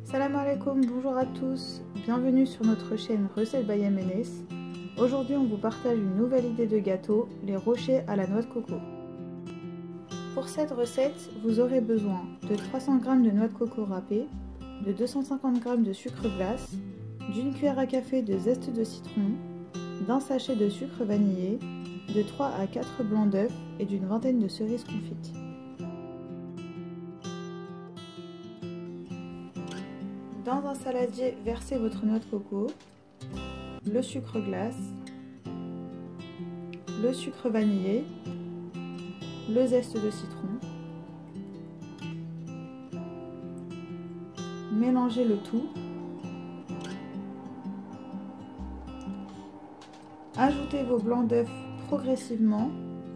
Salam alaikum, bonjour à tous, bienvenue sur notre chaîne Recettes by MNS. Aujourd'hui on vous partage une nouvelle idée de gâteau, les rochers à la noix de coco. Pour cette recette, vous aurez besoin de 300 g de noix de coco râpée, de 250 g de sucre glace, d'une cuillère à café de zeste de citron, d'un sachet de sucre vanillé, de 3 à 4 blancs d'œufs et d'une vingtaine de cerises confites. Dans un saladier, versez votre noix de coco, le sucre glace, le sucre vanillé, le zeste de citron. Mélangez le tout. Ajoutez vos blancs d'œufs progressivement.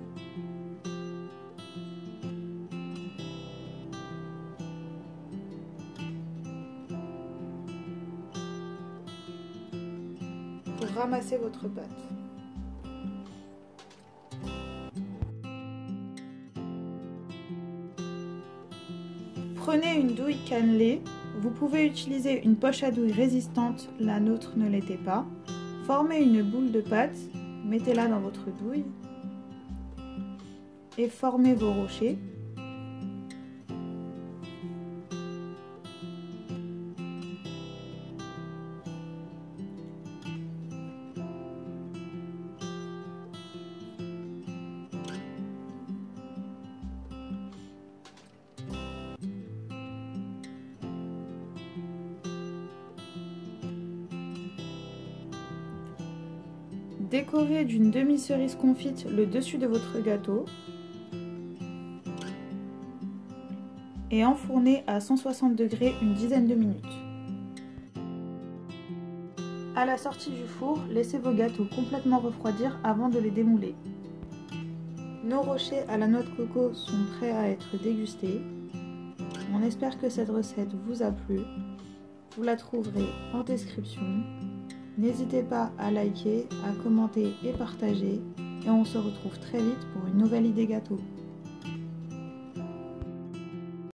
Pour ramasser votre pâte. Prenez une douille cannelée. Vous pouvez utiliser une poche à douille résistante, la nôtre ne l'était pas. Formez une boule de pâte, mettez-la dans votre douille et formez vos rochers. Décorez d'une demi-cerise confite le dessus de votre gâteau et enfournez à 160 degrés une dizaine de minutes. À la sortie du four, laissez vos gâteaux complètement refroidir avant de les démouler. Nos rochers à la noix de coco sont prêts à être dégustés. On espère que cette recette vous a plu. Vous la trouverez en description. N'hésitez pas à liker, à commenter et partager. Et on se retrouve très vite pour une nouvelle idée gâteau.